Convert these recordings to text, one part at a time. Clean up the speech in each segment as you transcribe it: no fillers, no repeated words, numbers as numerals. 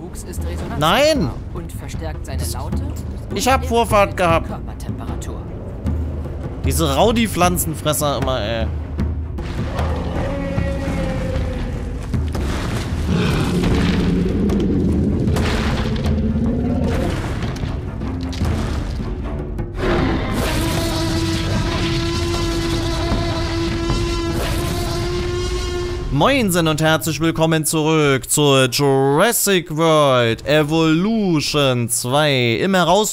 Wuchs ist Resonanz Nein! und verstärkt seine Laute. Ich hab Vorfahrt gehabt. Körpertemperatur. Diese Rowdy-Pflanzenfresser immer, ey. Moinsen und herzlich willkommen zurück zur Jurassic World Evolution 2 im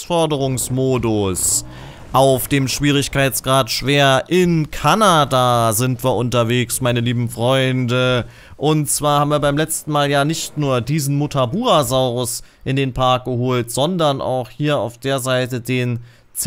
Herausforderungsmodus. Auf dem Schwierigkeitsgrad schwer in Kanada sind wir unterwegs, meine lieben Freunde. Und zwar haben wir beim letzten Mal ja nicht nur diesen Mutaburasaurus in den Park geholt, sondern auch hier auf der Seite den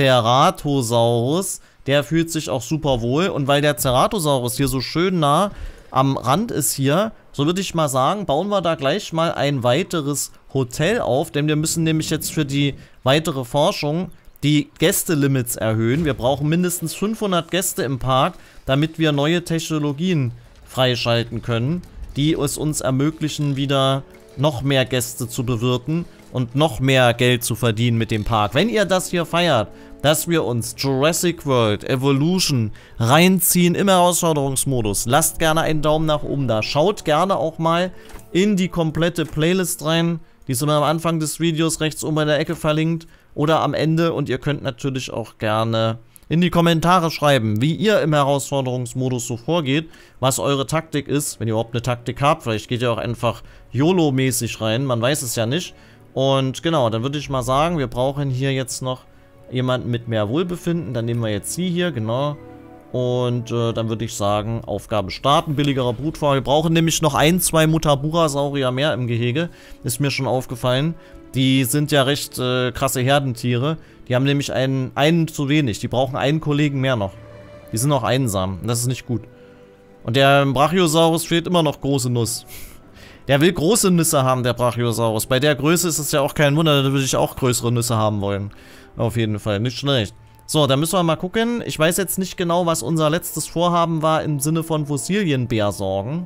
Ceratosaurus. Der fühlt sich auch super wohl und weil der Ceratosaurus hier so schön nah am Rand ist hier, so würde ich mal sagen, bauen wir da gleich mal ein weiteres Hotel auf, denn wir müssen nämlich jetzt für die weitere Forschung die Gästelimits erhöhen. Wir brauchen mindestens 500 Gäste im Park, damit wir neue Technologien freischalten können, die es uns ermöglichen, wieder noch mehr Gäste zu bewirten und noch mehr Geld zu verdienen mit dem Park. Wenn ihr das hier feiert, dass wir uns Jurassic World Evolution reinziehen im Herausforderungsmodus, lasst gerne einen Daumen nach oben da. Schaut gerne auch mal in die komplette Playlist rein. Die ist immer am Anfang des Videos rechts oben in der Ecke verlinkt oder am Ende. Und ihr könnt natürlich auch gerne in die Kommentare schreiben, wie ihr im Herausforderungsmodus so vorgeht, was eure Taktik ist, wenn ihr überhaupt eine Taktik habt. Vielleicht geht ihr auch einfach YOLO-mäßig rein, man weiß es ja nicht. Und genau, dann würde ich mal sagen, wir brauchen hier jetzt noch jemanden mit mehr Wohlbefinden. Dann nehmen wir jetzt sie hier, genau. Und dann würde ich sagen, Aufgabe starten, billigerer Brutfahrer. Wir brauchen nämlich noch 2 Mutaburasaurier mehr im Gehege. Ist mir schon aufgefallen. Die sind ja recht krasse Herdentiere. Die haben nämlich einen zu wenig. Die brauchen einen Kollegen mehr noch. Die sind noch einsam. Das ist nicht gut. Und der Brachiosaurus fehlt immer noch große Nuss. Der will große Nüsse haben, der Brachiosaurus. Bei der Größe ist es ja auch kein Wunder, da würde ich auch größere Nüsse haben wollen. Auf jeden Fall, nicht schlecht. So, dann müssen wir mal gucken. Ich weiß jetzt nicht genau, was unser letztes Vorhaben war im Sinne von Fossilienbärsorgen.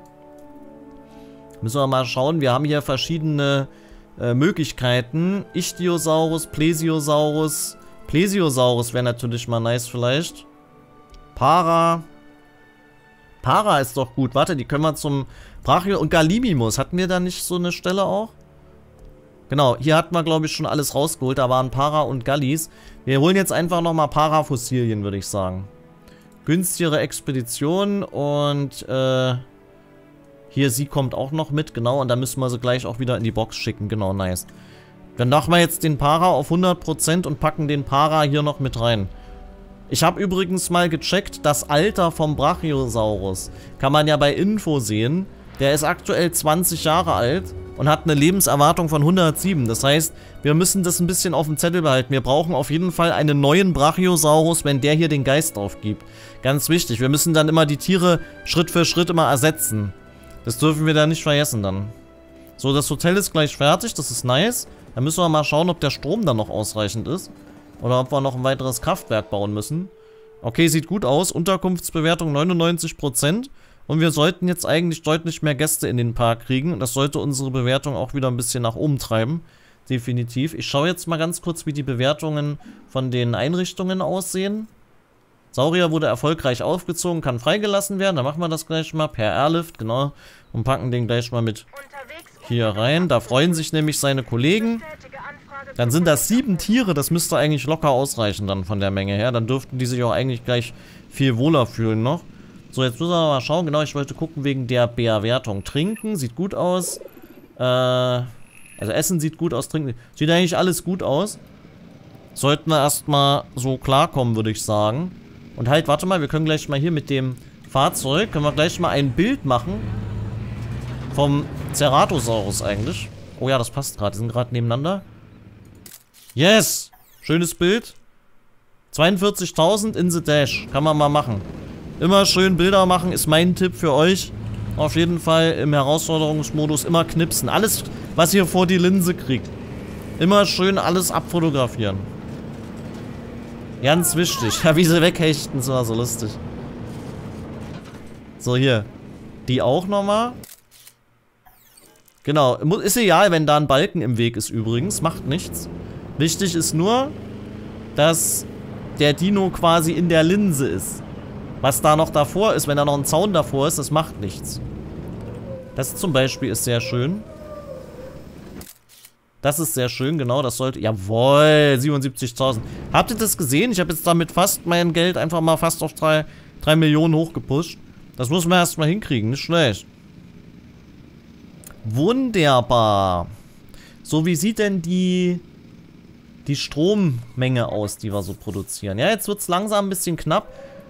Müssen wir mal schauen. Wir haben hier verschiedene Möglichkeiten. Ichthyosaurus, Plesiosaurus. Plesiosaurus wäre natürlich mal nice vielleicht. Para ist doch gut. Warte, die können wir zum Brachio und Gallimimus. Hatten wir da nicht so eine Stelle auch? Genau, hier hatten wir, glaube ich, schon alles rausgeholt. Da waren Para und Gallis. Wir holen jetzt einfach nochmal Parafossilien, würde ich sagen. Günstigere Expedition und hier, sie kommt auch noch mit, genau. Und dann müssen wir sie gleich auch wieder in die Box schicken. Genau, nice. Dann machen wir jetzt den Para auf 100% und packen den Para hier noch mit rein. Ich habe übrigens mal gecheckt, das Alter vom Brachiosaurus kann man ja bei Info sehen. Der ist aktuell 20 Jahre alt und hat eine Lebenserwartung von 107. Das heißt, wir müssen das ein bisschen auf dem Zettel behalten. Wir brauchen auf jeden Fall einen neuen Brachiosaurus, wenn der hier den Geist aufgibt. Ganz wichtig. Wir müssen dann immer die Tiere Schritt für Schritt immer ersetzen. Das dürfen wir da nicht vergessen dann. So, das Hotel ist gleich fertig. Das ist nice. Dann müssen wir mal schauen, ob der Strom dann noch ausreichend ist. Oder ob wir noch ein weiteres Kraftwerk bauen müssen. Okay, sieht gut aus. Unterkunftsbewertung 99%. Und wir sollten jetzt eigentlich deutlich mehr Gäste in den Park kriegen. Und das sollte unsere Bewertung auch wieder ein bisschen nach oben treiben. Definitiv. Ich schaue jetzt mal ganz kurz, wie die Bewertungen von den Einrichtungen aussehen. Saurier wurde erfolgreich aufgezogen, kann freigelassen werden. Dann machen wir das gleich mal per Airlift, genau. Und packen den gleich mal mit hier rein. Da freuen sich nämlich seine Kollegen. Dann sind das 7 Tiere. Das müsste eigentlich locker ausreichen dann von der Menge her. Dann dürften die sich auch eigentlich gleich viel wohler fühlen noch. So, jetzt müssen wir mal schauen. Genau, ich wollte gucken wegen der Bewertung. Trinken sieht gut aus. Also Essen sieht gut aus. Trinken sieht eigentlich alles gut aus. Sollten wir erstmal so klarkommen, würde ich sagen. Und halt, warte mal, wir können gleich mal hier mit dem Fahrzeug, können wir gleich mal ein Bild machen. Vom Ceratosaurus eigentlich. Oh ja, das passt gerade. Die sind gerade nebeneinander. Yes! Schönes Bild. 42.000 in the Dash. Kann man mal machen. Immer schön Bilder machen, ist mein Tipp für euch. Auf jeden Fall im Herausforderungsmodus immer knipsen. Alles, was ihr vor die Linse kriegt. Immer schön alles abfotografieren. Ganz wichtig. Ja, wie sie weghechten, das war so lustig. So, hier. Die auch nochmal. Genau, ist egal, wenn da ein Balken im Weg ist übrigens, macht nichts. Wichtig ist nur, dass der Dino quasi in der Linse ist. Was da noch davor ist, wenn da noch ein Zaun davor ist, das macht nichts. Das zum Beispiel ist sehr schön. Das ist sehr schön, genau, das sollte... Jawohl, 77.000. Habt ihr das gesehen? Ich habe jetzt damit fast mein Geld einfach mal fast auf 3 Millionen hochgepusht. Das muss man erstmal hinkriegen, nicht schlecht. Wunderbar. So, wie sieht denn die Strommenge aus, die wir so produzieren? Ja, jetzt wird es langsam ein bisschen knapp.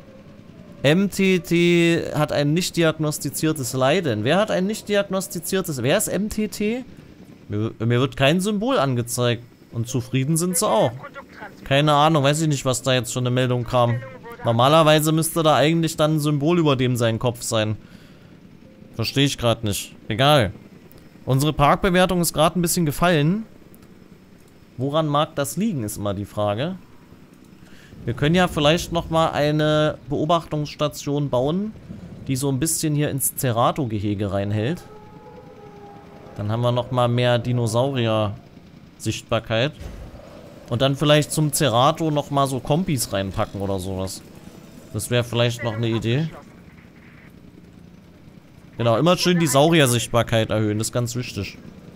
MTT hat ein nicht diagnostiziertes Leiden. Wer hat ein nicht diagnostiziertes... Wer ist MTT? Mir wird kein Symbol angezeigt. Und zufrieden sind sie auch. Keine Ahnung, weiß ich nicht, was da jetzt schon eine Meldung kam. Normalerweise müsste da eigentlich dann ein Symbol über dem sein Kopf sein. Verstehe ich gerade nicht. Egal. Unsere Parkbewertung ist gerade ein bisschen gefallen. Woran mag das liegen, ist immer die Frage. Wir können ja vielleicht nochmal eine Beobachtungsstation bauen, die so ein bisschen hier ins Cerato-Gehege reinhält. Dann haben wir nochmal mehr Dinosaurier-Sichtbarkeit. Und dann vielleicht zum Cerato nochmal so Kompis reinpacken oder sowas. Das wäre vielleicht noch eine Idee. Genau, immer schön die Saurier-Sichtbarkeit erhöhen, das ist ganz wichtig.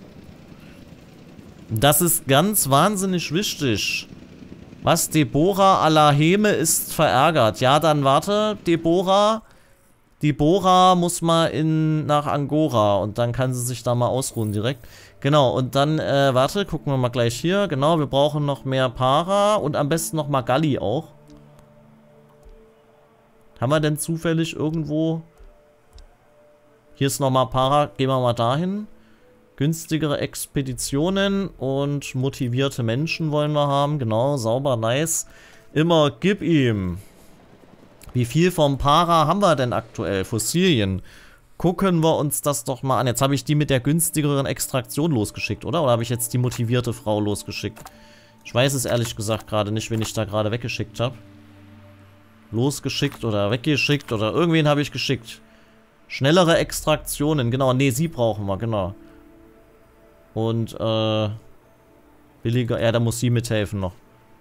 Das ist ganz wahnsinnig wichtig. Was? Deborah Alaheme ist verärgert. Ja, dann warte, Deborah. Deborah muss mal nach Angora und dann kann sie sich da mal ausruhen direkt. Genau, und dann, warte, gucken wir mal gleich hier. Genau, wir brauchen noch mehr Para und am besten noch mal Galli auch. Haben wir denn zufällig irgendwo... Hier ist nochmal Para, gehen wir mal dahin. Günstigere Expeditionen und motivierte Menschen wollen wir haben. Genau, sauber, nice. Immer gib ihm. Wie viel vom Para haben wir denn aktuell? Fossilien. Gucken wir uns das doch mal an. Jetzt habe ich die mit der günstigeren Extraktion losgeschickt, oder? Oder habe ich jetzt die motivierte Frau losgeschickt? Ich weiß es ehrlich gesagt gerade nicht, wen ich da gerade weggeschickt habe. Losgeschickt oder weggeschickt oder irgendwen habe ich geschickt. Schnellere Extraktionen, genau. Ne, sie brauchen wir, genau. Und, billiger, ja, da muss sie mithelfen noch.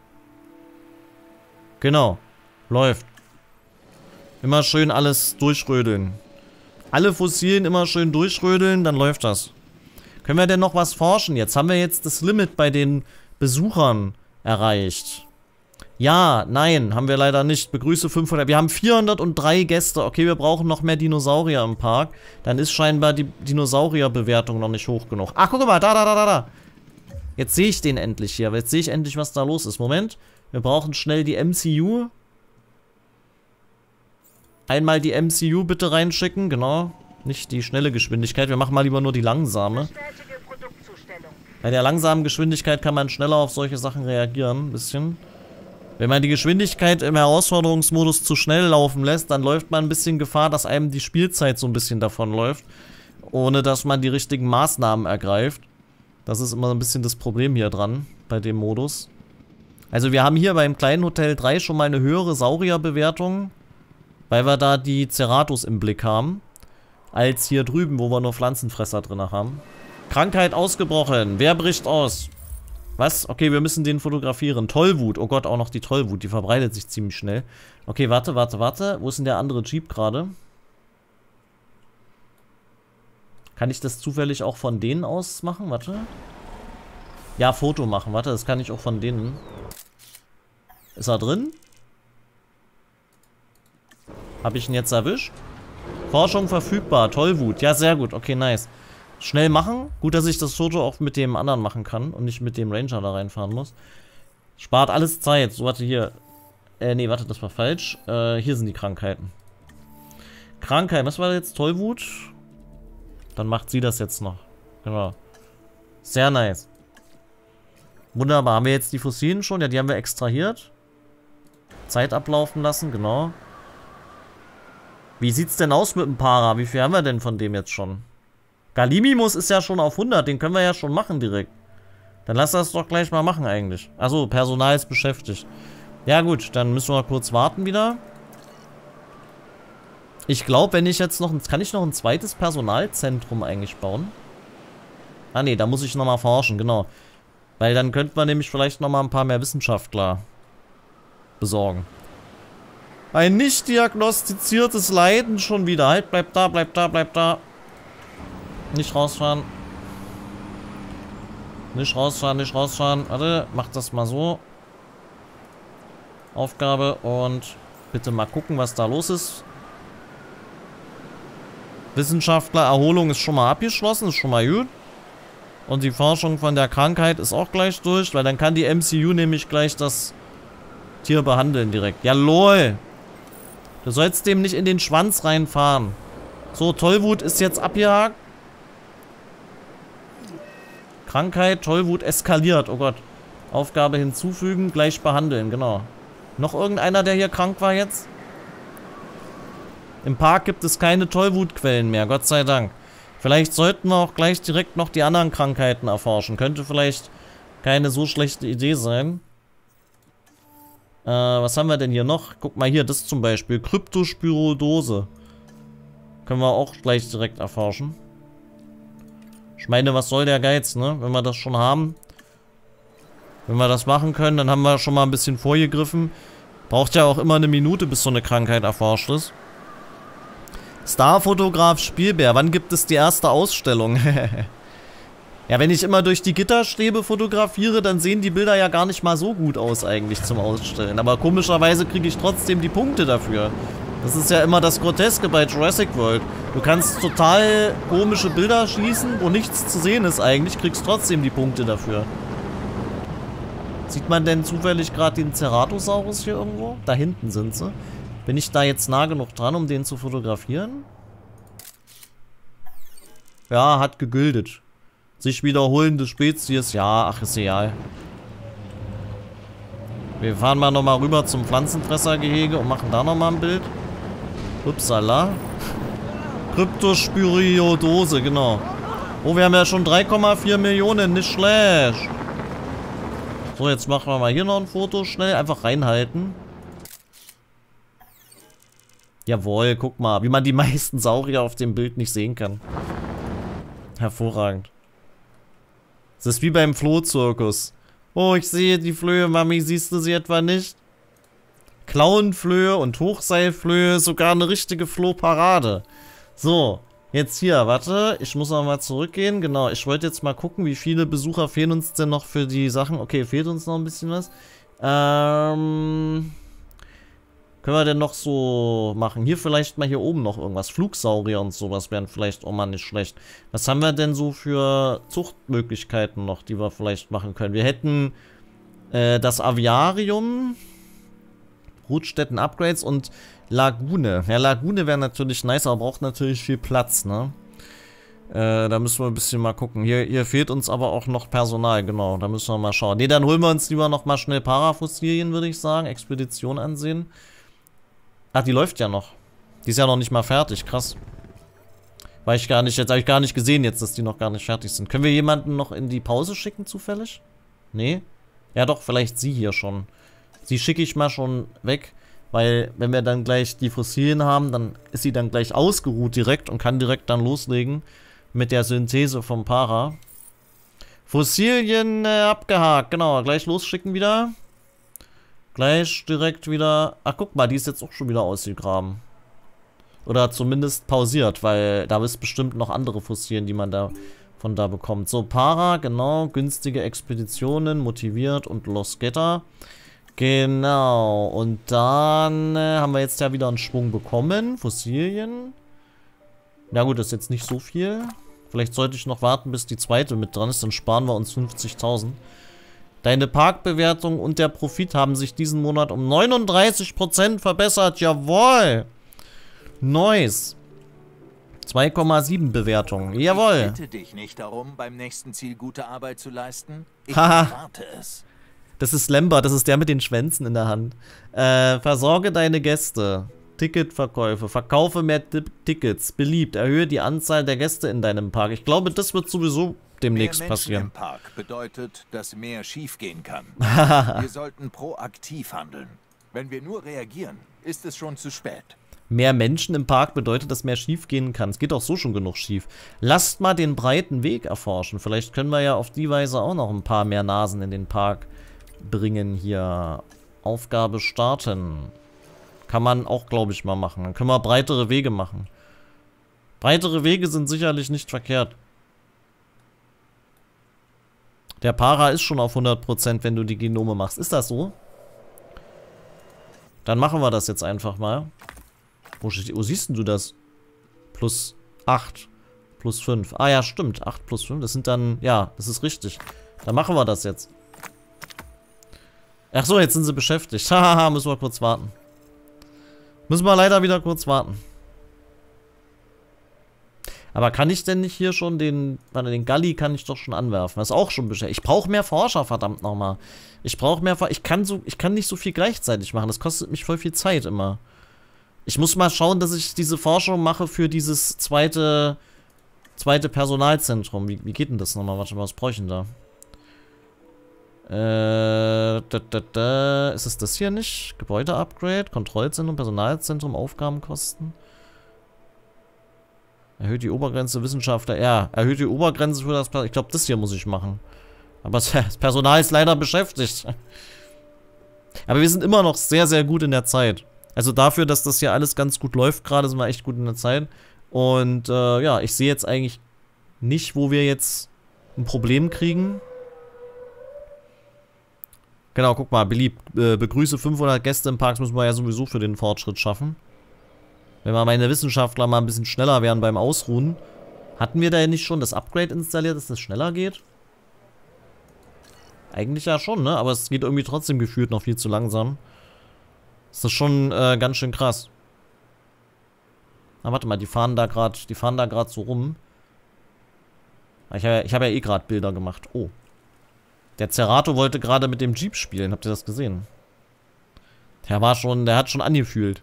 Genau. Läuft. Immer schön alles durchrödeln. Alle Fossilien immer schön durchrödeln, dann läuft das. Können wir denn noch was forschen? Jetzt haben wir jetzt das Limit bei den Besuchern erreicht. Ja, nein, haben wir leider nicht. Begrüße 500. Wir haben 403 Gäste. Okay, wir brauchen noch mehr Dinosaurier im Park. Dann ist scheinbar die Dinosaurierbewertung noch nicht hoch genug. Ach, guck mal, da. Jetzt sehe ich den endlich hier. Jetzt sehe ich endlich, was da los ist. Moment. Wir brauchen schnell die MCU. Einmal die MCU bitte reinschicken. Genau. Nicht die schnelle Geschwindigkeit. Wir machen mal lieber nur die langsame. Bei der langsamen Geschwindigkeit kann man schneller auf solche Sachen reagieren. Ein bisschen. Wenn man die Geschwindigkeit im Herausforderungsmodus zu schnell laufen lässt, dann läuft man ein bisschen Gefahr, dass einem die Spielzeit so ein bisschen davonläuft, ohne dass man die richtigen Maßnahmen ergreift. Das ist immer ein bisschen das Problem hier dran, bei dem Modus. Also wir haben hier beim kleinen Hotel 3 schon mal eine höhere Saurierbewertung, weil wir da die Ceratos im Blick haben, als hier drüben, wo wir nur Pflanzenfresser drin haben. Krankheit ausgebrochen. Wer bricht aus? Was? Okay, wir müssen den fotografieren. Tollwut. Oh Gott, auch noch die Tollwut. Die verbreitet sich ziemlich schnell. Okay, warte. Wo ist denn der andere Jeep gerade? Kann ich das zufällig auch von denen aus machen? Warte. Ja, Foto machen. Warte, das kann ich auch von denen. Ist er drin? Habe ich ihn jetzt erwischt? Forschung verfügbar. Tollwut. Ja, sehr gut. Okay, nice. Schnell machen. Gut, dass ich das Foto auch mit dem anderen machen kann und nicht mit dem Ranger da reinfahren muss. Spart alles Zeit. So, warte, hier. Nee, warte, das war falsch. Hier sind die Krankheiten. Krankheit, was war jetzt? Tollwut? Dann macht sie das jetzt noch. Genau. Sehr nice. Wunderbar. Haben wir jetzt die Fossilien schon? Ja, die haben wir extrahiert. Zeit ablaufen lassen, genau. Wie sieht's denn aus mit dem Para? Wie viel haben wir denn von dem jetzt schon? Galimimus ist ja schon auf 100, den können wir ja schon machen direkt. Dann lass das doch gleich mal machen eigentlich. Achso, Personal ist beschäftigt. Ja gut, dann müssen wir mal kurz warten wieder. Ich glaube, wenn ich jetzt noch... Kann ich noch ein zweites Personalzentrum eigentlich bauen? Ah ne, da muss ich nochmal forschen, genau. Weil dann könnten wir nämlich vielleicht nochmal ein paar mehr Wissenschaftler besorgen. Ein nicht diagnostiziertes Leiden schon wieder. Halt, bleib da, bleib da, bleib da. Nicht rausfahren. Nicht rausfahren, nicht rausfahren. Warte, mach das mal so. Aufgabe und bitte mal gucken, was da los ist. Wissenschaftler, Erholung ist schon mal abgeschlossen, ist schon mal gut. Und die Forschung von der Krankheit ist auch gleich durch, weil dann kann die MCU nämlich gleich das Tier behandeln direkt. Ja, lol. Du sollst dem nicht in den Schwanz reinfahren. So, Tollwut ist jetzt abgehakt. Krankheit, Tollwut eskaliert. Oh Gott. Aufgabe hinzufügen, gleich behandeln, genau. Noch irgendeiner, der hier krank war jetzt? Im Park gibt es keine Tollwutquellen mehr, Gott sei Dank. Vielleicht sollten wir auch gleich direkt noch die anderen Krankheiten erforschen. Könnte vielleicht keine so schlechte Idee sein. Was haben wir denn hier noch? Guck mal hier, das zum Beispiel. Kryptosporidose. Können wir auch gleich direkt erforschen. Ich meine, was soll der Geiz, ne? Wenn wir das schon haben. Wenn wir das machen können, dann haben wir schon mal ein bisschen vorgegriffen. Braucht ja auch immer eine Minute, bis so eine Krankheit erforscht ist. Starfotograf Spielbär, wann gibt es die erste Ausstellung? Ja, wenn ich immer durch die Gitterstäbe fotografiere, dann sehen die Bilder ja gar nicht mal so gut aus eigentlich zum Ausstellen. Aber komischerweise kriege ich trotzdem die Punkte dafür. Das ist ja immer das Groteske bei Jurassic World. Du kannst total komische Bilder schießen, wo nichts zu sehen ist eigentlich, kriegst trotzdem die Punkte dafür. Sieht man denn zufällig gerade den Ceratosaurus hier irgendwo? Da hinten sind sie. Bin ich da jetzt nah genug dran, um den zu fotografieren? Ja, hat gegüldet. Sich wiederholende Spezies. Ja, ach, ist egal. Wir fahren mal nochmal rüber zum Pflanzenfressergehege und machen da nochmal ein Bild. Upsala. Kryptosporidose, genau. Oh, wir haben ja schon 3,4 Millionen. Nicht schlecht. So, jetzt machen wir mal hier noch ein Foto. Schnell einfach reinhalten. Jawohl, guck mal, wie man die meisten Saurier auf dem Bild nicht sehen kann. Hervorragend. Das ist wie beim Flohzirkus. Oh, ich sehe die Flöhe, Mami, siehst du sie etwa nicht? Klauenflöhe und Hochseilflöhe, sogar eine richtige Flohparade. So, jetzt hier, warte, ich muss noch mal zurückgehen. Genau, ich wollte jetzt mal gucken, wie viele Besucher fehlen uns denn noch für die Sachen. Okay, fehlt uns noch ein bisschen was. Können wir denn noch so machen? Hier vielleicht mal hier oben noch irgendwas. Flugsaurier und sowas wären vielleicht auch mal nicht schlecht. Was haben wir denn so für Zuchtmöglichkeiten noch, die wir vielleicht machen können? Wir hätten das Aviarium, Brutstätten-Upgrades und Lagune. Ja, Lagune wäre natürlich nice, aber braucht natürlich viel Platz, ne? Da müssen wir ein bisschen mal gucken. Hier fehlt uns aber auch noch Personal, genau. Da müssen wir mal schauen. Ne, dann holen wir uns lieber noch mal schnell Parafossilien, würde ich sagen. Expedition ansehen. Ach, die läuft ja noch. Die ist ja noch nicht mal fertig, krass. Weiß ich gar nicht, jetzt habe ich gar nicht gesehen jetzt, dass die noch gar nicht fertig sind. Können wir jemanden noch in die Pause schicken, zufällig? Nee? Ja doch, vielleicht sie hier schon. Sie schicke ich mal schon weg, weil wenn wir dann gleich die Fossilien haben, dann ist sie dann gleich ausgeruht direkt und kann direkt dann loslegen mit der Synthese vom Para. Fossilien abgehakt, genau, gleich losschicken wieder. Gleich direkt wieder... Ach, guck mal, die ist jetzt auch schon wieder ausgegraben. Oder zumindest pausiert, weil da ist bestimmt noch andere Fossilien, die man da von da bekommt. So, Para, genau, günstige Expeditionen, motiviert und Lost Getter. Genau, und dann haben wir jetzt ja wieder einen Schwung bekommen. Fossilien. Na gut, das ist jetzt nicht so viel. Vielleicht sollte ich noch warten, bis die zweite mit dran ist, dann sparen wir uns 50.000. Deine Parkbewertung und der Profit haben sich diesen Monat um 39% verbessert. Jawohl. Nice. 2,7 Bewertung. Jawohl. Ich bitte dich nicht darum, beim nächsten Ziel gute Arbeit zu leisten. Ich erwarte es. Das ist Lambert, das ist der mit den Schwänzen in der Hand. Versorge deine Gäste. Ticketverkäufe. Verkaufe mehr Tickets. Beliebt. Erhöhe die Anzahl der Gäste in deinem Park. Ich glaube, das wird sowieso demnächst mehr passieren. Menschen im Park bedeutet, dass mehr schiefgehen kann. Wir sollten proaktiv handeln. Wenn wir nur reagieren, ist es schon zu spät. mehr Menschen im Park bedeutet, dass mehr schief gehen kann. Es geht auch so schon genug schief. Lasst mal den breiten Weg erforschen. Vielleicht können wir ja auf die Weise auch noch ein paar mehr Nasen in den Park bringen hier. Aufgabe starten. Kann man auch, glaube ich, mal machen. Dann können wir breitere Wege machen. Breitere Wege sind sicherlich nicht verkehrt. Der Para ist schon auf 100%, wenn du die Genome machst. Ist das so? Dann machen wir das jetzt einfach mal. Wo siehst du das? Plus 8. Plus 5. Ah ja, stimmt. 8 plus 5. Das sind dann... Ja, das ist richtig. Dann machen wir das jetzt. Ach so, jetzt sind sie beschäftigt. Hahaha, müssen wir kurz warten. Müssen wir leider wieder kurz warten. Aber kann ich denn nicht hier schon den Galli kann ich doch schon anwerfen. Das ist auch schon beschäftigt. Ich brauche mehr Forscher, verdammt nochmal. Ich brauche mehr Forscher. Ich kann nicht so viel gleichzeitig machen. Das kostet mich voll viel Zeit immer. Ich muss mal schauen, dass ich diese Forschung mache für dieses zweite Personalzentrum. Wie geht denn das nochmal? Warte mal, was brauche ich denn da? Ist es das hier nicht? Gebäude-Upgrade, Kontrollzentrum, Personalzentrum, Aufgabenkosten. Erhöht die Obergrenze Wissenschaftler. Ja, erhöht die Obergrenze für das Personal. Ich glaube, das hier muss ich machen. Aber das Personal ist leider beschäftigt. Aber wir sind immer noch sehr, sehr gut in der Zeit. Also dafür, dass das hier alles ganz gut läuft gerade, sind wir echt gut in der Zeit. Und ja, ich sehe jetzt eigentlich nicht, wo wir jetzt ein Problem kriegen. Genau, guck mal, beliebt. Begrüße 500 Gäste im Park, das müssen wir ja sowieso für den Fortschritt schaffen. Wenn mal meine Wissenschaftler mal ein bisschen schneller wären beim Ausruhen. Hatten wir da ja nicht schon das Upgrade installiert, dass das schneller geht? Eigentlich ja schon, ne? Aber es geht irgendwie trotzdem gefühlt noch viel zu langsam. Das ist schon ganz schön krass. Na, warte mal, die fahren da gerade so rum. Ich hab ja eh gerade Bilder gemacht. Oh. Der Zerato wollte gerade mit dem Jeep spielen. Habt ihr das gesehen? Der hat schon angefühlt.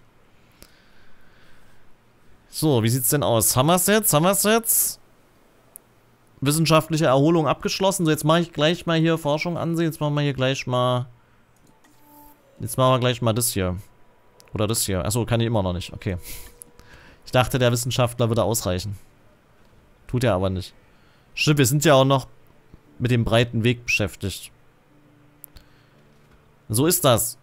So, wie sieht's denn aus? Haben wir's jetzt? Wissenschaftliche Erholung abgeschlossen. So, jetzt mache ich gleich mal hier Forschung ansehen. Jetzt machen wir hier gleich mal... Jetzt machen wir gleich mal das hier. Oder das hier. Achso, kann ich immer noch nicht. Okay. Ich dachte, der Wissenschaftler würde ausreichen. Tut er aber nicht. Stimmt, wir sind ja auch noch mit dem breiten Weg beschäftigt. So ist das.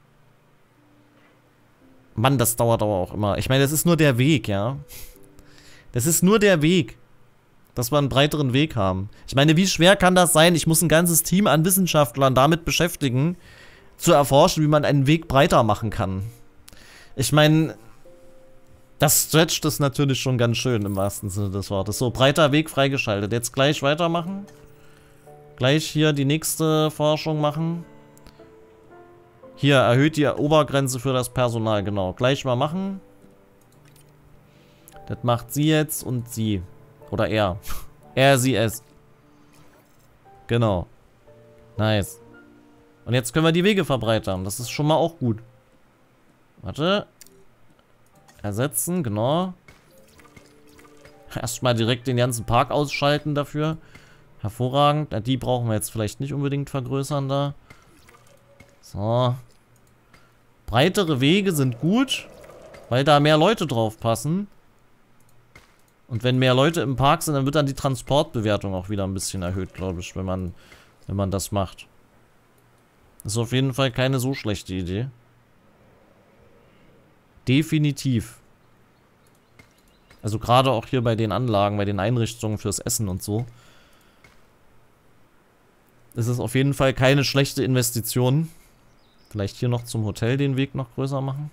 Mann, das dauert aber auch immer. Ich meine, das ist nur der Weg, ja. Das ist nur der Weg. Dass wir einen breiteren Weg haben. Ich meine, wie schwer kann das sein? Ich muss ein ganzes Team an Wissenschaftlern damit beschäftigen, zu erforschen, wie man einen Weg breiter machen kann. Ich meine, das stretcht es natürlich schon ganz schön im wahrsten Sinne des Wortes. So, breiter Weg freigeschaltet. Jetzt gleich weitermachen. Gleich hier die nächste Forschung machen. Hier, erhöht die Obergrenze für das Personal, genau. Gleich mal machen. Das macht sie jetzt und sie. Oder er. Er, sie, es. Genau. Nice. Und jetzt können wir die Wege verbreitern. Das ist schon mal auch gut. Warte. Ersetzen, genau. Erstmal direkt den ganzen Park ausschalten dafür. Hervorragend. Die brauchen wir jetzt vielleicht nicht unbedingt vergrößern da. So. Breitere Wege sind gut, weil da mehr Leute drauf passen. Und wenn mehr Leute im Park sind, dann wird dann die Transportbewertung auch wieder ein bisschen erhöht, glaube ich, wenn man das macht. Das ist auf jeden Fall keine so schlechte Idee. Definitiv. Also gerade auch hier bei den Anlagen, bei den Einrichtungen fürs Essen und so. Es ist auf jeden Fall keine schlechte Investition. Vielleicht hier noch zum Hotel den Weg noch größer machen.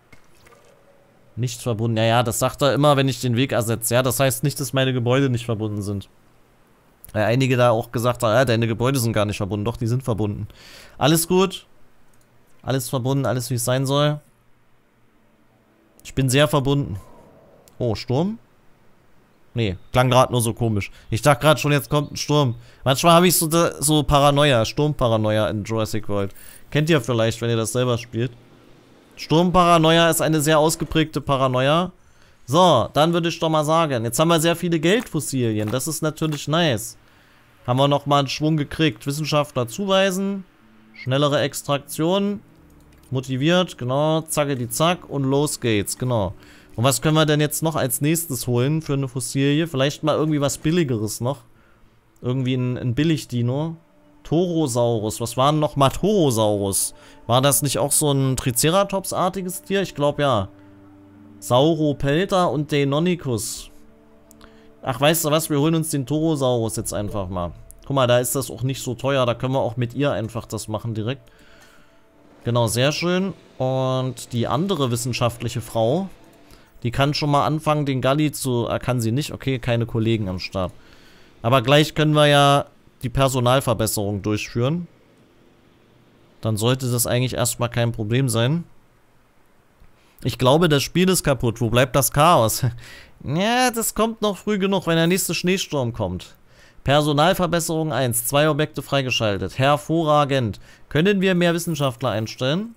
Nicht verbunden. Naja, das sagt er immer, wenn ich den Weg ersetze. Ja, das heißt nicht, dass meine Gebäude nicht verbunden sind. Weil einige da auch gesagt haben, ja, deine Gebäude sind gar nicht verbunden. Doch, die sind verbunden. Alles gut. Alles verbunden, alles wie es sein soll. Ich bin sehr verbunden. Oh, Sturm? Nee, klang gerade nur so komisch. Ich dachte gerade schon, jetzt kommt ein Sturm. Manchmal habe ich so Paranoia, Sturmparanoia in Jurassic World. Kennt ihr vielleicht, wenn ihr das selber spielt. Sturmparanoia ist eine sehr ausgeprägte Paranoia. So, dann würde ich doch mal sagen, jetzt haben wir sehr viele Geldfossilien. Das ist natürlich nice. Haben wir nochmal einen Schwung gekriegt. Wissenschaftler zuweisen. Schnellere Extraktion. Motiviert, genau. Zacke die Zack und los geht's, genau. Und was können wir denn jetzt noch als nächstes holen für eine Fossilie? Vielleicht mal irgendwie was Billigeres noch. Irgendwie ein Billig-Dino. Torosaurus. Was war denn noch mal Torosaurus? War das nicht auch so ein Triceratops-artiges Tier? Ich glaube ja. Sauropelta und Deinonychus. Ach, weißt du was? Wir holen uns den Torosaurus jetzt einfach mal. Guck mal, da ist das auch nicht so teuer. Da können wir auch mit ihr einfach das machen direkt. Genau, sehr schön. Und die andere wissenschaftliche Frau, die kann schon mal anfangen, den Galli zu... kann sie nicht? Okay, keine Kollegen am Start. Aber gleich können wir ja die Personalverbesserung durchführen. Dann sollte das eigentlich erstmal kein Problem sein. Ich glaube, das Spiel ist kaputt. Wo bleibt das Chaos? Ja, das kommt noch früh genug, wenn der nächste Schneesturm kommt. Personalverbesserung 1. 2 Objekte freigeschaltet. Hervorragend. Können wir mehr Wissenschaftler einstellen?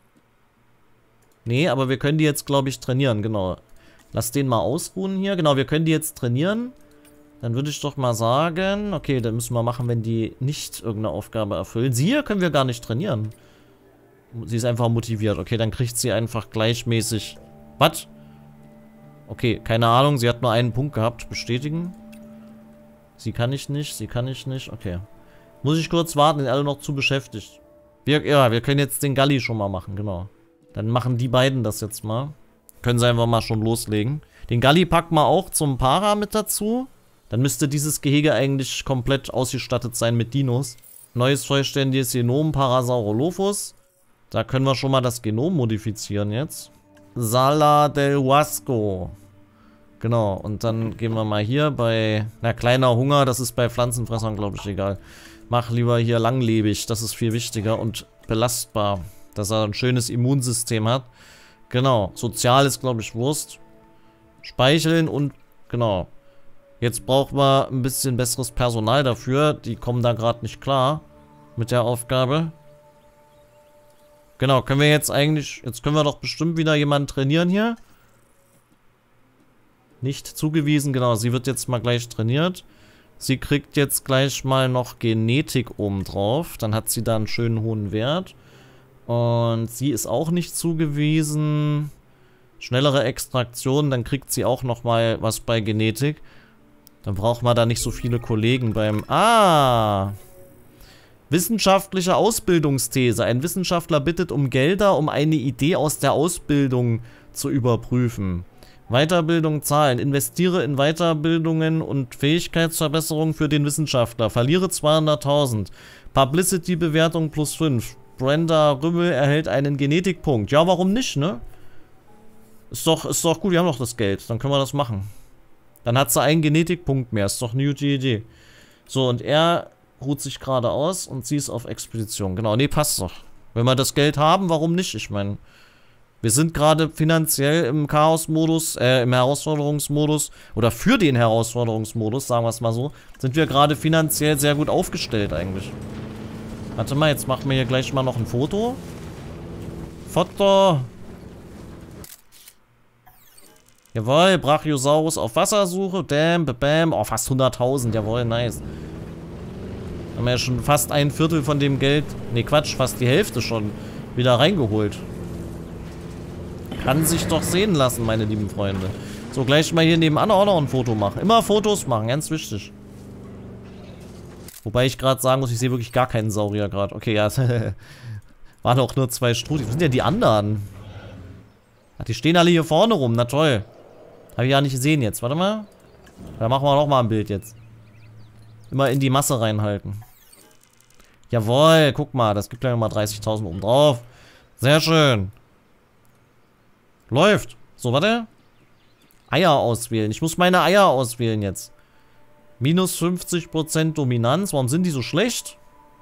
Nee, aber wir können die jetzt, glaube ich, trainieren. Genau. Lass den mal ausruhen hier. Genau, wir können die jetzt trainieren. Dann würde ich doch mal sagen... Okay, dann müssen wir machen, wenn die nicht irgendeine Aufgabe erfüllen. Sie hier können wir gar nicht trainieren. Sie ist einfach motiviert. Okay, dann kriegt sie einfach gleichmäßig... Was? Okay, keine Ahnung. Sie hat nur einen Punkt gehabt. Bestätigen. Sie kann ich nicht. Sie kann ich nicht. Okay. Muss ich kurz warten. Sind alle noch zu beschäftigt. Wir können jetzt den Galli schon mal machen. Genau. Dann machen die beiden das jetzt mal. Können sie einfach mal schon loslegen. Den Galli packen wir auch zum Para mit dazu. Dann müsste dieses Gehege eigentlich komplett ausgestattet sein mit Dinos. Neues vollständiges Genom Parasaurolophus. Da können wir schon mal das Genom modifizieren jetzt. Sala del Huasco. Genau, und dann gehen wir mal hier bei... Na, kleiner Hunger, das ist bei Pflanzenfressern, glaube ich, egal. Mach lieber hier langlebig, das ist viel wichtiger und belastbar. Dass er ein schönes Immunsystem hat. Genau, sozial ist, glaube ich, Wurst. Speicheln und... Genau. Jetzt brauchen wir ein bisschen besseres Personal dafür. Die kommen da gerade nicht klar mit der Aufgabe. Genau, können wir jetzt eigentlich... Jetzt können wir doch bestimmt wieder jemanden trainieren hier. Nicht zugewiesen, genau. Sie wird jetzt mal gleich trainiert. Sie kriegt jetzt gleich mal noch Genetik oben drauf. Dann hat sie da einen schönen hohen Wert. Und sie ist auch nicht zugewiesen. Schnellere Extraktion, dann kriegt sie auch nochmal was bei Genetik. Dann braucht man da nicht so viele Kollegen beim... Ah! Wissenschaftliche Ausbildungsthese. Ein Wissenschaftler bittet um Gelder, um eine Idee aus der Ausbildung zu überprüfen. Weiterbildung zahlen. Investiere in Weiterbildungen und Fähigkeitsverbesserung für den Wissenschaftler. Verliere 200.000. Publicity-Bewertung plus 5. Brenda Rümmel erhält einen Genetikpunkt. Ja, warum nicht, ne? Ist doch gut, wir haben doch das Geld. Dann können wir das machen. Dann hat sie einen Genetikpunkt mehr. Ist doch eine gute Idee. So, und er ruht sich gerade aus und sie ist auf Expedition. Genau, nee, passt doch. Wenn wir das Geld haben, warum nicht? Ich meine, wir sind gerade finanziell im Chaos-Modus, im Herausforderungsmodus, oder für den Herausforderungsmodus, sagen wir es mal so, sind wir gerade finanziell sehr gut aufgestellt eigentlich. Warte mal, jetzt machen wir hier gleich mal noch ein Foto. Foto. Jawohl, Brachiosaurus auf Wassersuche. Damn, bam. Oh, fast 100.000. Jawohl, nice. Haben wir ja schon fast ein Viertel von dem Geld, ne Quatsch, fast die Hälfte schon wieder reingeholt. Kann sich doch sehen lassen, meine lieben Freunde. So, gleich mal hier nebenan auch noch ein Foto machen. Immer Fotos machen, ganz wichtig. Wobei ich gerade sagen muss, ich sehe wirklich gar keinen Saurier gerade. Okay, ja, waren auch nur 2 Strudel. Wo sind denn die anderen? Ach, die stehen alle hier vorne rum, na toll. Habe ich ja nicht gesehen jetzt, warte mal. Da machen wir noch mal ein Bild jetzt. Immer in die Masse reinhalten. Jawohl, guck mal, das gibt ja nochmal 30.000 oben drauf. Sehr schön. Läuft. So, warte. Eier auswählen. Ich muss meine Eier auswählen jetzt. Minus 50% Dominanz. Warum sind die so schlecht?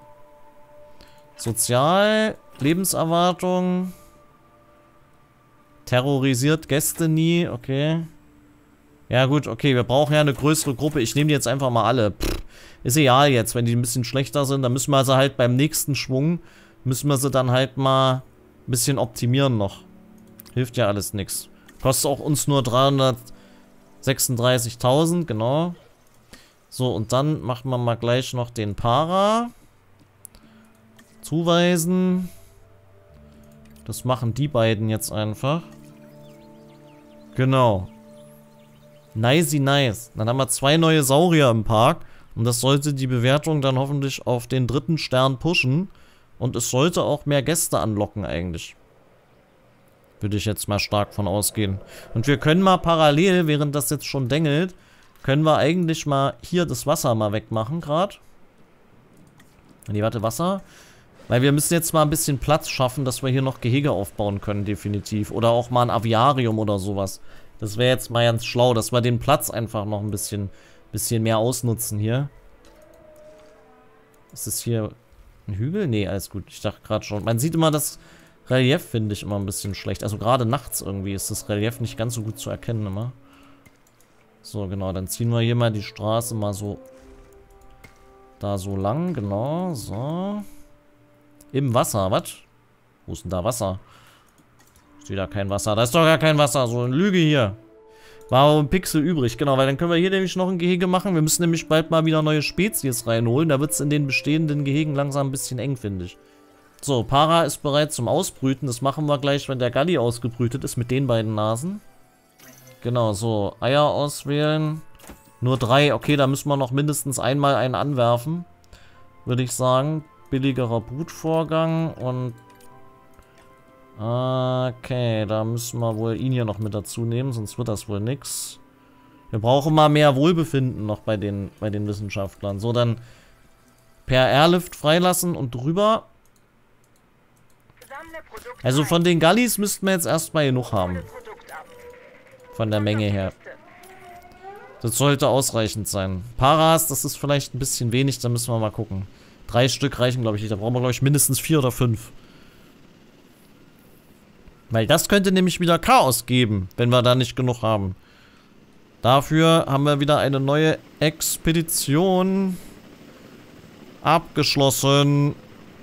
Sozial. Lebenserwartung. Terrorisiert Gäste nie. Okay. Ja gut, okay. Wir brauchen ja eine größere Gruppe. Ich nehme die jetzt einfach mal alle. Pff, ist egal jetzt. Wenn die ein bisschen schlechter sind, dann müssen wir sie halt beim nächsten Schwung, müssen wir sie dann halt mal ein bisschen optimieren noch. Hilft ja alles nichts. Kostet auch uns nur 336.000, genau. So, und dann machen wir mal gleich noch den Para. Zuweisen. Das machen die beiden jetzt einfach. Genau. Nice. Dann haben wir 2 neue Saurier im Park. Und das sollte die Bewertung dann hoffentlich auf den 3. Stern pushen. Und es sollte auch mehr Gäste anlocken eigentlich. Würde ich jetzt mal stark von ausgehen. Und wir können mal parallel, während das jetzt schon dengelt, können wir eigentlich mal hier das Wasser mal wegmachen gerade. Nee, warte, Wasser. Weil wir müssen jetzt mal ein bisschen Platz schaffen, dass wir hier noch Gehege aufbauen können, definitiv. Oder auch mal ein Aviarium oder sowas. Das wäre jetzt mal ganz schlau, dass wir den Platz einfach noch ein bisschen mehr ausnutzen hier. Ist das hier ein Hügel? Nee, alles gut. Ich dachte gerade schon. Man sieht immer das Relief, finde ich, immer ein bisschen schlecht. Also gerade nachts irgendwie ist das Relief nicht ganz so gut zu erkennen immer. So, genau. Dann ziehen wir hier mal die Straße mal so da so lang. Genau, so. Im Wasser, was? Wo ist denn da Wasser? Ist wieder kein Wasser. Da ist doch gar kein Wasser. So eine Lüge hier. War ein Pixel übrig. Genau, weil dann können wir hier nämlich noch ein Gehege machen. Wir müssen nämlich bald mal wieder neue Spezies reinholen. Da wird es in den bestehenden Gehegen langsam ein bisschen eng, finde ich. So, Para ist bereit zum Ausbrüten. Das machen wir gleich, wenn der Galli ausgebrütet ist mit den beiden Nasen. Genau, so. Eier auswählen. Nur 3. Okay, da müssen wir noch mindestens einmal einen anwerfen. Würde ich sagen. Billigerer Brutvorgang und... Okay, da müssen wir wohl ihn hier noch mit dazu nehmen, sonst wird das wohl nix. Wir brauchen mal mehr Wohlbefinden noch bei den Wissenschaftlern. So, dann per Airlift freilassen und drüber. Also von den Gallis müssten wir jetzt erstmal genug haben. Von der Menge her. Das sollte ausreichend sein. Paras, das ist vielleicht ein bisschen wenig, da müssen wir mal gucken. 3 Stück reichen, glaube ich, nicht. Da brauchen wir, glaube ich, mindestens 4 oder 5. Weil das könnte nämlich wieder Chaos geben, wenn wir da nicht genug haben. Dafür haben wir wieder eine neue Expedition abgeschlossen.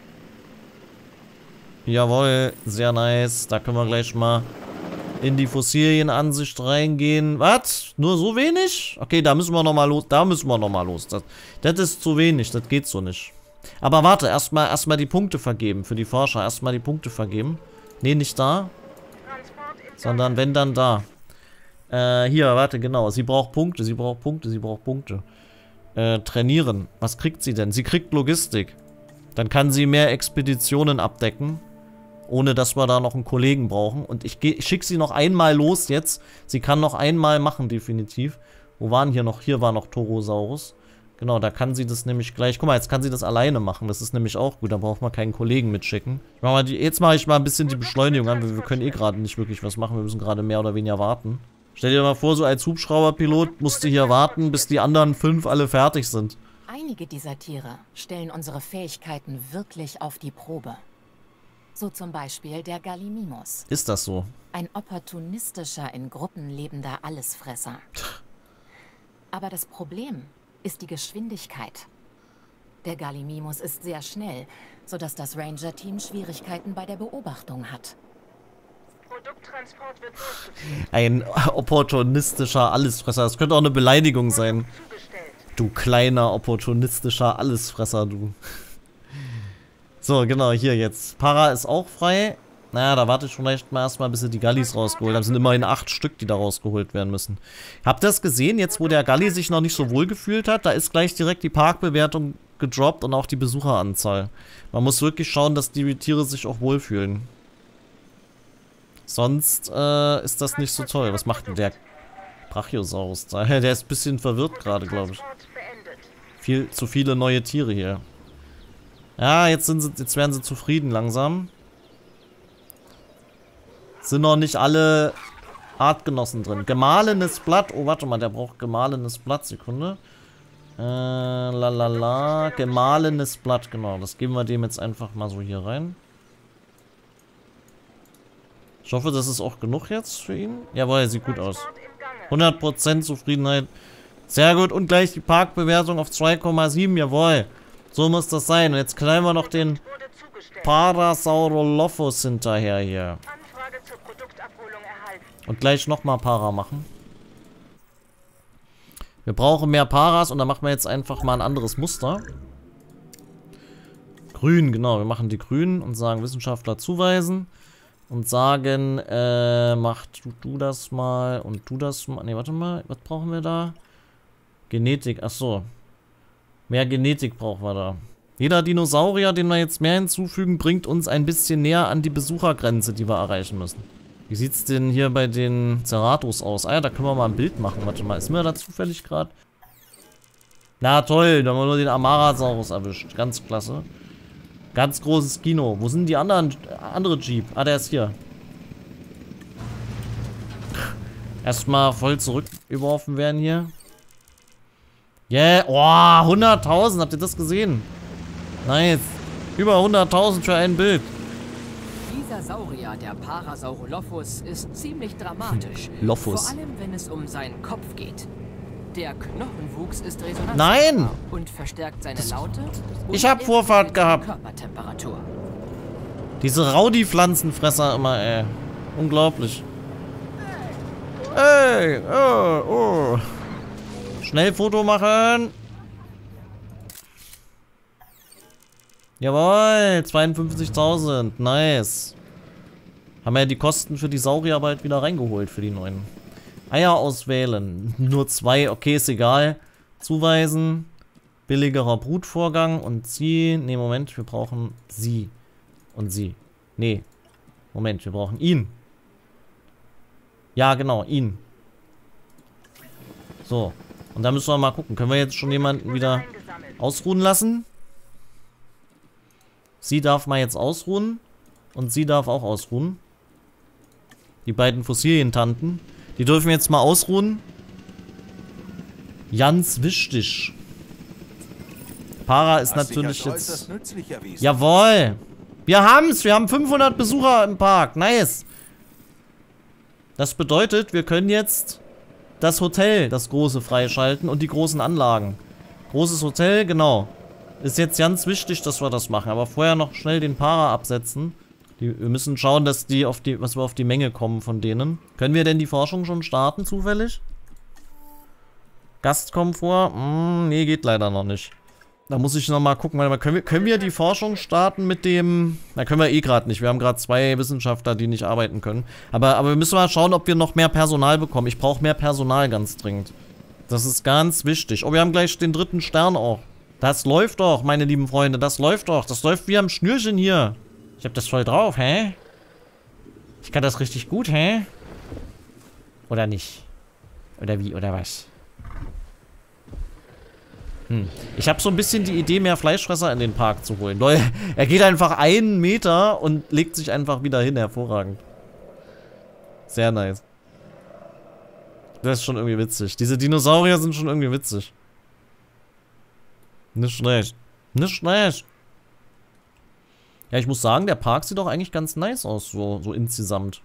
Jawohl, sehr nice. Da können wir gleich mal in die Fossilienansicht reingehen. Was? Nur so wenig? Okay, da müssen wir nochmal los. Da müssen wir nochmal los. Das ist zu wenig, das geht so nicht. Aber warte, erstmal die Punkte vergeben für die Forscher. Erstmal die Punkte vergeben. Nee, nicht da. Sondern wenn, dann da. Hier, warte, genau. Sie braucht Punkte, sie braucht Punkte, sie braucht Punkte. Trainieren. Was kriegt sie denn? Sie kriegt Logistik. Dann kann sie mehr Expeditionen abdecken. Ohne, dass wir da noch einen Kollegen brauchen. Und ich schicke sie noch einmal los jetzt. Sie kann noch einmal machen, definitiv. Wo waren hier noch? Hier war noch Torosaurus. Genau, da kann sie das nämlich gleich... Guck mal, jetzt kann sie das alleine machen. Das ist nämlich auch gut. Da braucht man keinen Kollegen mitschicken. Jetzt mache ich mal ein bisschen die Beschleunigung an. Wir können eh gerade nicht wirklich was machen. Wir müssen gerade mehr oder weniger warten. Stell dir mal vor, so als Hubschrauberpilot musst du hier warten, bis die anderen 5 alle fertig sind. Einige dieser Tiere stellen unsere Fähigkeiten wirklich auf die Probe. So zum Beispiel der Gallimimus. Ist das so? Ein opportunistischer, in Gruppen lebender Allesfresser. Aber das Problem ist die Geschwindigkeit. Der Gallimimus ist sehr schnell, sodass das Ranger-Team Schwierigkeiten bei der Beobachtung hat. Produkttransport wird durchgeführt. Ein opportunistischer Allesfresser. Das könnte auch eine Beleidigung sein. Du kleiner opportunistischer Allesfresser, du. So, genau, hier jetzt. Para ist auch frei. Naja, da warte ich vielleicht mal erstmal, bis sie die Gallis rausgeholt haben. Das sind immerhin 8 Stück, die da rausgeholt werden müssen. Habt ihr das gesehen, jetzt wo der Galli sich noch nicht so wohl gefühlt hat? Da ist gleich direkt die Parkbewertung gedroppt und auch die Besucheranzahl. Man muss wirklich schauen, dass die Tiere sich auch wohlfühlen. Sonst ist das nicht so toll. Was macht denn der Brachiosaurus da? Der ist ein bisschen verwirrt gerade, glaube ich. Zu viele neue Tiere hier. Ja, jetzt werden sie zufrieden langsam. Sind noch nicht alle Artgenossen drin. Gemahlenes Blatt. Oh, warte mal, der braucht gemahlenes Blatt. Sekunde. Lalala. Gemahlenes Blatt, genau. Das geben wir dem jetzt einfach mal so hier rein. Ich hoffe, das ist auch genug jetzt für ihn. Jawohl, er sieht gut aus. 100% Zufriedenheit. Sehr gut. Und gleich die Parkbewertung auf 2,7. Jawohl. So muss das sein. Und jetzt knallen wir noch den Parasaurolophus hinterher hier. Und gleich nochmal Para machen. Wir brauchen mehr Paras und dann machen wir jetzt einfach mal ein anderes Muster. Grün, genau. Wir machen die grün und sagen Wissenschaftler zuweisen. und sagen, mach du das mal und du das mal. Ne, warte mal, was brauchen wir da? Genetik, achso. Mehr Genetik brauchen wir da. Jeder Dinosaurier, den wir jetzt mehr hinzufügen, bringt uns ein bisschen näher an die Besuchergrenze, die wir erreichen müssen. Wie sieht's denn hier bei den Ceratos aus? Ah ja, da können wir mal ein Bild machen. Warte mal, ist mir da zufällig gerade? Na toll, da haben wir nur den Amarasaurus erwischt. Ganz klasse. Ganz großes Kino. Wo sind die andere Jeep? Ah, der ist hier. Erstmal voll zurückgeworfen werden hier. Yeah, oh, 100.000, habt ihr das gesehen? Nice. Über 100.000 für ein Bild. Dieser Saurier, der Parasaurolophus, ist ziemlich dramatisch. Lophus. Vor allem, wenn es um seinen Kopf geht. Der Knochenwuchs ist resonant. Nein! Und verstärkt seine Laute. Ich hab Vorfahrt gehabt. Körpertemperatur. Diese Rowdy-Pflanzenfresser immer, ey. Unglaublich. Ey, oh. Schnell Foto machen. Jawohl, 52.000. Nice. Haben wir ja die Kosten für die Saurier bald wieder reingeholt für die neuen. Eier auswählen. Nur 2, okay, ist egal. Zuweisen. Billigerer Brutvorgang und sie. Ne, Moment, wir brauchen sie. Und sie. Ne. Moment, wir brauchen ihn. Ja, genau, ihn. So. Und da müssen wir mal gucken. Können wir jetzt schon jemanden wieder ausruhen lassen? Sie darf mal jetzt ausruhen. Und sie darf auch ausruhen. Die beiden Fossilientanten. Die dürfen jetzt mal ausruhen. Ganz wichtig. Para ist natürlich jetzt... Jawohl. Wir haben's. Wir haben 500 Besucher im Park. Nice. Das bedeutet, wir können jetzt das Hotel, das große, freischalten und die großen Anlagen. Großes Hotel, genau. Ist jetzt ganz wichtig, dass wir das machen. Aber vorher noch schnell den Para absetzen. Wir müssen schauen, dass was wir auf die Menge kommen von denen. Können wir denn die Forschung schon starten, zufällig? Gastkomfort? Nee, geht leider noch nicht. Da muss ich nochmal gucken. Warte mal, können wir die Forschung starten mit dem... Na, können wir eh gerade nicht. Wir haben gerade 2 Wissenschaftler, die nicht arbeiten können. Aber wir müssen mal schauen, ob wir noch mehr Personal bekommen. Ich brauche mehr Personal ganz dringend. Das ist ganz wichtig. Oh, wir haben gleich den 3. Stern auch. Das läuft doch, meine lieben Freunde. Das läuft doch. Das läuft wie am Schnürchen hier. Ich hab das voll drauf, hä? Ich kann das richtig gut, hä? Oder nicht? Oder wie, oder was? Ich habe so ein bisschen die Idee, mehr Fleischfresser in den Park zu holen. Er geht einfach 1 Meter und legt sich einfach wieder hin. Hervorragend. Sehr nice. Das ist schon irgendwie witzig. Diese Dinosaurier sind schon irgendwie witzig. Nicht schlecht. Nicht schlecht. Ja, ich muss sagen, der Park sieht doch eigentlich ganz nice aus, so insgesamt.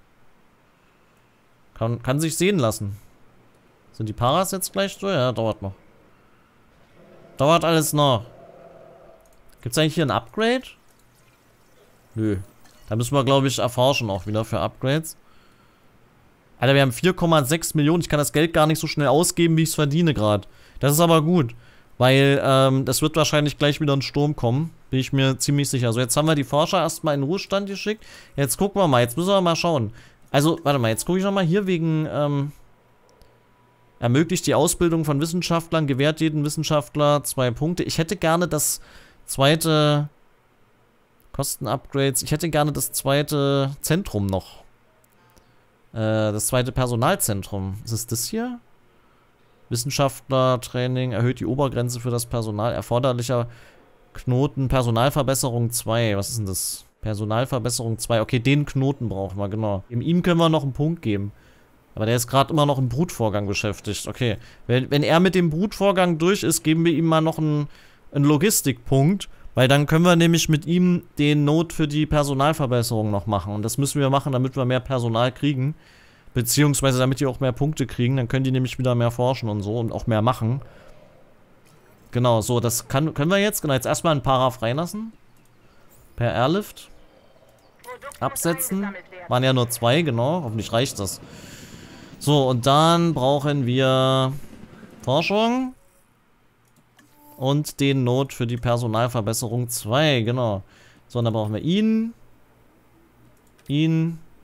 Kann sich sehen lassen. Sind die Paras jetzt gleich so? Ja, dauert noch. Dauert alles noch. Gibt es eigentlich hier ein Upgrade? Nö. Da müssen wir, glaube ich, erforschen auch wieder für Upgrades. Alter, wir haben 4,6 Millionen. Ich kann das Geld gar nicht so schnell ausgeben, wie ich es verdiene gerade. Das ist aber gut. Weil, das wird wahrscheinlich gleich wieder ein Sturm kommen. Bin ich mir ziemlich sicher. Also jetzt haben wir die Forscher erstmal in den Ruhestand geschickt. Jetzt gucken wir mal. Jetzt müssen wir mal schauen. Also, warte mal. Jetzt gucke ich nochmal hier wegen, ermöglicht die Ausbildung von Wissenschaftlern, gewährt jeden Wissenschaftler 2 Punkte. Ich hätte gerne das zweite Kostenupgrades. Ich hätte gerne das zweite Zentrum noch. Das zweite Personalzentrum. Ist es das hier? Wissenschaftlertraining erhöht die Obergrenze für das Personal. Erforderlicher Knoten. Personalverbesserung 2. Was ist denn das? Personalverbesserung 2. Okay, den Knoten brauchen wir, genau. Ihm können wir noch einen Punkt geben. Aber der ist gerade immer noch im Brutvorgang beschäftigt. Okay. Wenn er mit dem Brutvorgang durch ist, geben wir ihm mal noch einen Logistikpunkt. Weil dann können wir nämlich mit ihm den Note für die Personalverbesserung noch machen. Und das müssen wir machen, damit wir mehr Personal kriegen. Beziehungsweise damit die auch mehr Punkte kriegen. Dann können die nämlich wieder mehr forschen und so und auch mehr machen. Genau, so, das können wir jetzt. Genau, jetzt erstmal ein Para freilassen. Per Airlift. Absetzen. Waren ja nur 2, genau. Hoffentlich reicht das. So, und dann brauchen wir Forschung. Und den Note für die Personalverbesserung 2, genau. So, und dann brauchen wir ihn. Ihn.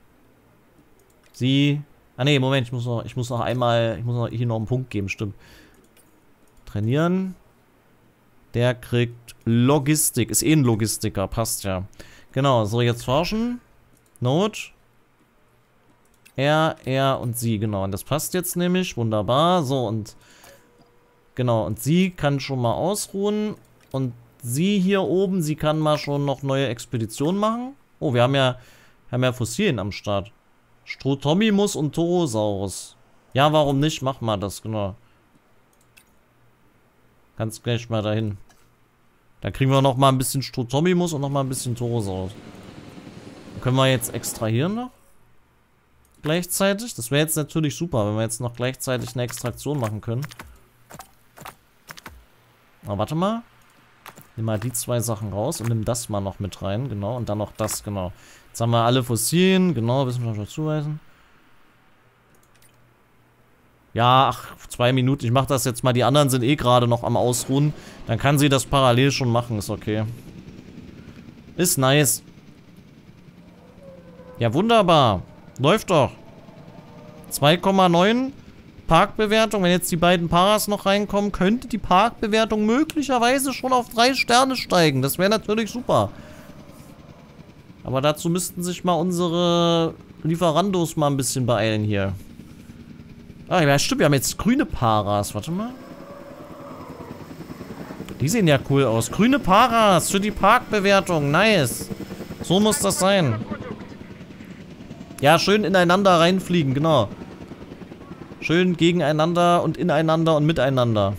Sie... Ah ne, Moment, ich muss noch hier noch einen Punkt geben, stimmt. Trainieren. Der kriegt Logistik. Ist eh ein Logistiker, passt ja. Genau, so jetzt forschen. Note. Er und sie, genau. Und das passt jetzt nämlich. Wunderbar. So, und genau, und sie kann schon mal ausruhen. Und sie hier oben, sie kann mal schon noch neue Expeditionen machen. Oh, wir haben ja Fossilien am Start. Strotomimus und Torosaurus. Ja, warum nicht? Mach mal das, genau. Kannst gleich mal dahin. Da kriegen wir noch mal ein bisschen Strotomimus und noch mal ein bisschen Torosaurus. Können wir jetzt extrahieren noch? Gleichzeitig? Das wäre jetzt natürlich super, wenn wir jetzt noch gleichzeitig eine Extraktion machen können. Aber warte mal. Nimm mal die zwei Sachen raus und nimm das mal noch mit rein. Genau, und dann noch das, genau. Jetzt haben wir alle Fossilien. Genau, wissenschaftlich zuweisen. Ja, ach, 2 Minuten. Ich mache das jetzt mal. Die anderen sind eh gerade noch am Ausruhen. Dann kann sie das parallel schon machen. Ist okay. Ist nice. Ja, wunderbar. Läuft doch. 2,9 Parkbewertung. Wenn jetzt die beiden Paras noch reinkommen, könnte die Parkbewertung möglicherweise schon auf 3 Sterne steigen. Das wäre natürlich super. Aber dazu müssten sich mal unsere Lieferandos mal ein bisschen beeilen hier. Ah, ja, stimmt. Wir haben jetzt grüne Paras. Warte mal. Die sehen ja cool aus. Grüne Paras für die Parkbewertung. Nice. So muss das sein. Ja, schön ineinander reinfliegen, genau. Schön gegeneinander und ineinander und miteinander.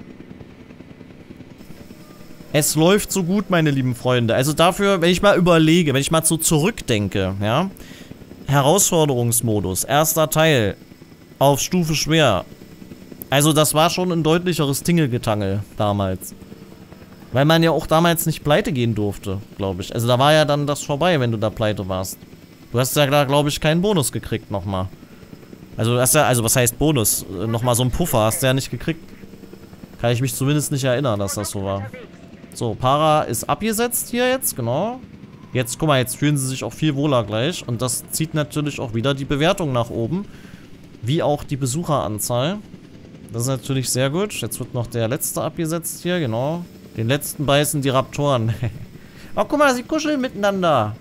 Es läuft so gut, meine lieben Freunde. Also dafür, wenn ich mal überlege, wenn ich mal so zurückdenke, ja. Herausforderungsmodus, erster Teil. Auf Stufe schwer. Also das war schon ein deutlicheres Tingelgetangel damals. Weil man ja auch damals nicht pleite gehen durfte, glaube ich. Also da war ja dann das vorbei, wenn du da pleite warst. Du hast ja da, glaube ich, keinen Bonus gekriegt nochmal. Also du hast ja, also was heißt Bonus? Nochmal so einen Puffer hast du ja nicht gekriegt. Kann ich mich zumindest nicht erinnern, dass das so war. So, Para ist abgesetzt hier jetzt, genau. Jetzt, guck mal, jetzt fühlen sie sich auch viel wohler gleich. Und das zieht natürlich auch wieder die Bewertung nach oben. Wie auch die Besucheranzahl. Das ist natürlich sehr gut. Jetzt wird noch der letzte abgesetzt hier, genau. Den letzten beißen die Raptoren. Oh, guck mal, sie kuscheln miteinander.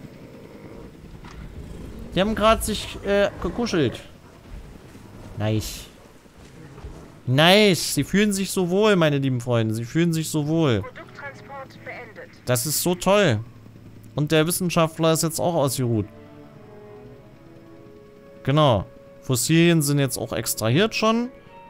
Die haben gerade sich gekuschelt. Nice. Nice. Sie fühlen sich so wohl, meine lieben Freunde. Sie fühlen sich so wohl. Das ist so toll. Und der Wissenschaftler ist jetzt auch ausgeruht. Genau. Fossilien sind jetzt auch extrahiert schon.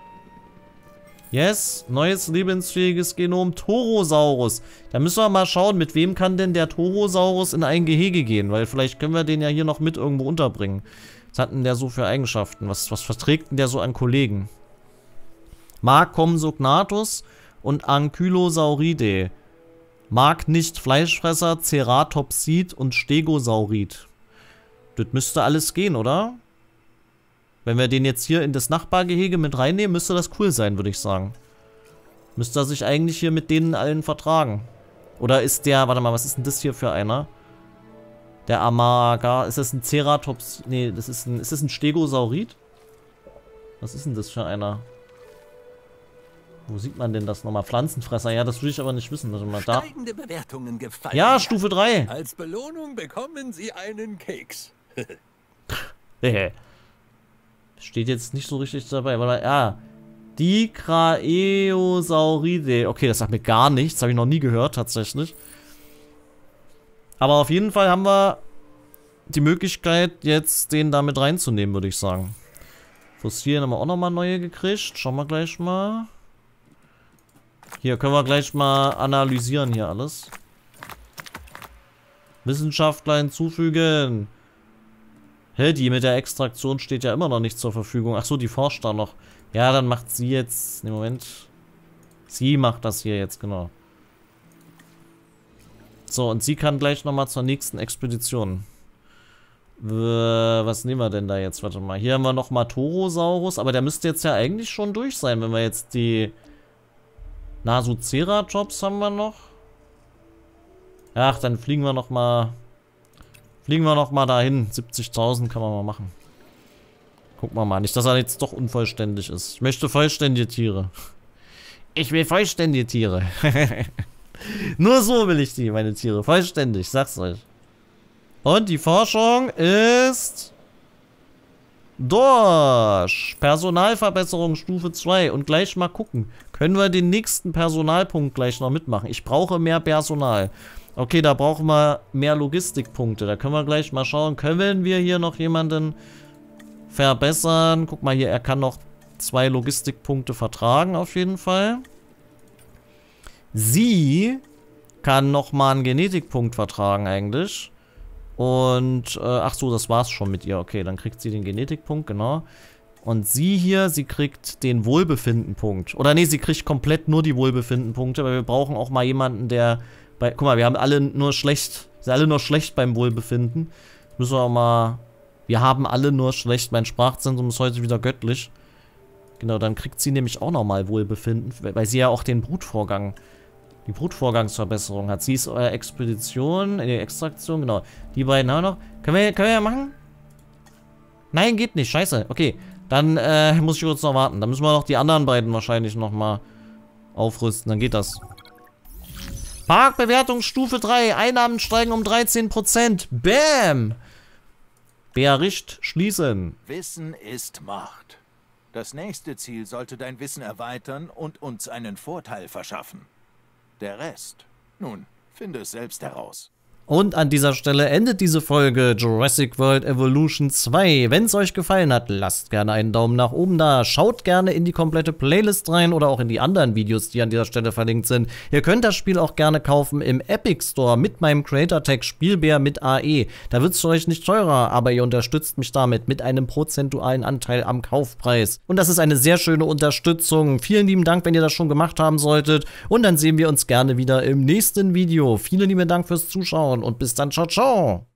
Yes. Neues lebensfähiges Genom. Torosaurus. Da müssen wir mal schauen, mit wem kann denn der Torosaurus in ein Gehege gehen. Weil vielleicht können wir den ja hier noch mit irgendwo unterbringen. Was hat denn der so für Eigenschaften? Was verträgt denn der so an Kollegen? Mag Compsognathus und Ankylosauridae. Mag nicht Fleischfresser, Ceratopsid und Stegosaurid. Das müsste alles gehen, oder? Wenn wir den jetzt hier in das Nachbargehege mit reinnehmen, müsste das cool sein, würde ich sagen. Müsste er sich eigentlich hier mit denen allen vertragen. Oder ist der, warte mal, was ist denn das hier für einer? Der Amaga, ist das ein Ceratops? Nee, ist das ein Stegosaurid? Was ist denn das für einer? Wo sieht man denn das nochmal? Pflanzenfresser, ja, das will ich aber nicht wissen. Also mal da. Steigende Bewertungen gefallen. Ja, Stufe 3. Als Belohnung bekommen Sie einen Keks. Steht jetzt nicht so richtig dabei. Warte mal, ja. Dikraeosauridae. Okay, das sagt mir gar nichts. Habe ich noch nie gehört, tatsächlich. Aber auf jeden Fall haben wir die Möglichkeit, jetzt den da mit reinzunehmen, würde ich sagen. Fossilien haben wir auch nochmal neue gekriegt. Schauen wir gleich mal. Hier können wir gleich mal analysieren hier alles. Wissenschaftler hinzufügen. Hä, die mit der Extraktion steht ja immer noch nicht zur Verfügung. Achso, die forscht da noch. Ja, dann macht sie jetzt... Ne, Moment. Sie macht das hier jetzt, genau. So, und sie kann gleich nochmal zur nächsten Expedition. Was nehmen wir denn da jetzt? Warte mal. Hier haben wir nochmal Torosaurus. Aber der müsste jetzt ja eigentlich schon durch sein, wenn wir jetzt die... Nasuceratops haben wir noch. Ach, dann fliegen wir nochmal... Fliegen wir nochmal dahin. 70.000 kann man mal machen. Gucken wir mal. Nicht, dass er jetzt doch unvollständig ist. Ich möchte vollständige Tiere. Ich will vollständige Tiere. Nur so will ich die, meine Tiere. Vollständig, sag's euch. Und die Forschung ist durch. Personalverbesserung Stufe 2. Und gleich mal gucken. Können wir den nächsten Personalpunkt gleich noch mitmachen? Ich brauche mehr Personal. Okay, da brauchen wir mehr Logistikpunkte. Da können wir gleich mal schauen. Können wir hier noch jemanden verbessern? Guck mal hier, er kann noch 2 Logistikpunkte vertragen auf jeden Fall. Sie kann nochmal einen Genetikpunkt vertragen eigentlich. Und, ach so, das war's schon mit ihr. Okay, dann kriegt sie den Genetikpunkt, genau. Und sie hier, sie kriegt den Wohlbefindenpunkt. Oder nee, sie kriegt komplett nur die Wohlbefindenpunkte, weil wir brauchen auch mal jemanden, der bei... Guck mal, wir haben alle nur schlecht... Sind alle nur schlecht beim Wohlbefinden. Müssen wir auch mal... Wir haben alle nur schlecht. Mein Sprachzentrum ist heute wieder göttlich. Genau, dann kriegt sie nämlich auch nochmal Wohlbefinden, weil sie ja auch den Brutvorgang... Die Brutvorgangsverbesserung hat. Sie ist eure Expedition, die Extraktion, genau. Die beiden haben wir noch. Können wir ja machen? Nein, geht nicht. Scheiße. Okay. Dann muss ich kurz noch warten. Dann müssen wir noch die anderen beiden wahrscheinlich nochmal aufrüsten. Dann geht das. Parkbewertung Stufe 3. Einnahmen steigen um 13%. Bam! Bericht schließen. Wissen ist Macht. Das nächste Ziel sollte dein Wissen erweitern und uns einen Vorteil verschaffen. Der Rest, nun, finde es selbst heraus. Und an dieser Stelle endet diese Folge Jurassic World Evolution 2. Wenn es euch gefallen hat, lasst gerne einen Daumen nach oben da. Schaut gerne in die komplette Playlist rein oder auch in die anderen Videos, die an dieser Stelle verlinkt sind. Ihr könnt das Spiel auch gerne kaufen im Epic Store mit meinem Creator-Tag Spielbär mit AE. Da wird es für euch nicht teurer, aber ihr unterstützt mich damit mit einem prozentualen Anteil am Kaufpreis. Und das ist eine sehr schöne Unterstützung. Vielen lieben Dank, wenn ihr das schon gemacht haben solltet. Und dann sehen wir uns gerne wieder im nächsten Video. Vielen lieben Dank fürs Zuschauen. Und bis dann, ciao, ciao.